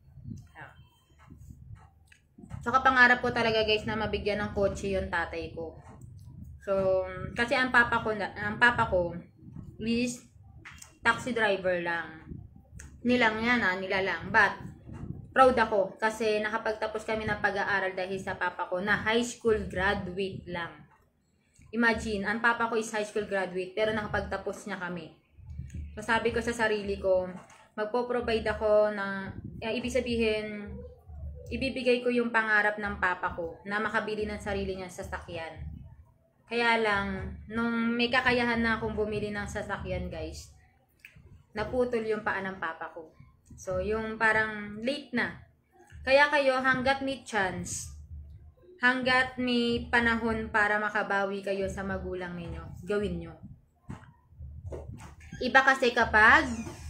[SPEAKER 1] So kapangarap ko talaga guys na mabigyan ng kotse yung tatay ko. So kasi ang papa ko, ang papa ko is taxi driver lang. Nilang yan ha, nila lang. But proud ako kasi nakapagtapos kami ng pag-aaral dahil sa papa ko na high school graduate lang. Imagine, ang papa ko is high school graduate pero nakapagtapos niya kami. So sabi ko sa sarili ko, magpo-provide ako ng, eh, ibig sabihin, ibibigay ko yung pangarap ng papa ko na makabili ng sarili niya sasakyan. Kaya lang, nung may kakayahan na akong bumili ng sasakyan guys, naputol yung paa ng papa ko. So, yung parang late na. Kaya kayo, hanggat may chance, hanggat may panahon para makabawi kayo sa magulang ninyo, gawin nyo. Iba kasi kapag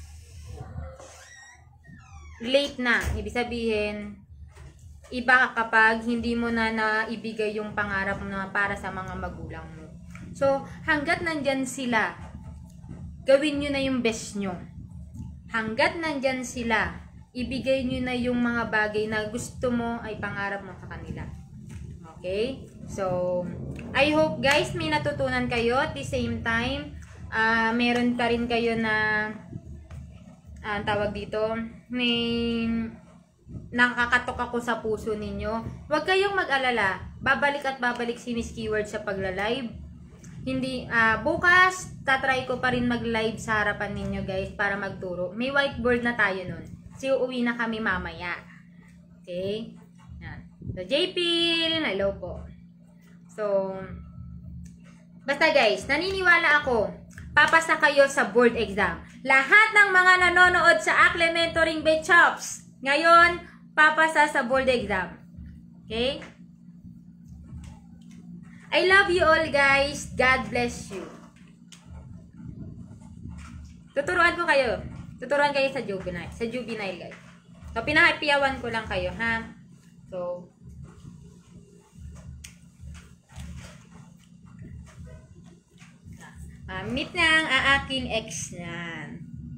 [SPEAKER 1] late na, ibig sabihin, iba kapag hindi mo na naibigay yung pangarap mo na para sa mga magulang mo. So, hanggat nandyan sila, gawin nyo na yung best nyo. Hanggat nandyan sila, ibigay nyo na yung mga bagay na gusto mo ay pangarap mo sa kanila. Okay? So, I hope guys may natutunan kayo. At the same time, uh, meron pa rin kayo na uh, tawag dito, may nakakatok ako sa puso ninyo. Huwag kayong mag-alala. Babalik at babalik si Miss Keyword sa pagla-live. Hindi, uh, bukas, tatry ko pa rin mag-live sa harapan ninyo guys para magturo. May whiteboard na tayo nun. So, uuwi na kami mamaya. Okay? Yan. So, J P, hello po. So, basta guys, naniniwala ako, papasa kayo sa board exam. Lahat ng mga nanonood sa Akle Mentoring by Chops, ngayon, papasa sa board exam. Okay? I love you all guys. God bless you. Tuturuan ko kayo. Tuturuan kayo sa juvenile. Sa juvenile guys. So, pinahapiyawan ko lang kayo ha. So, uh, meet na ang aaking ex na.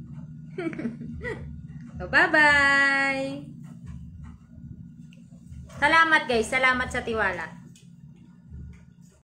[SPEAKER 1] So, bye-bye. Salamat guys. Salamat sa tiwala.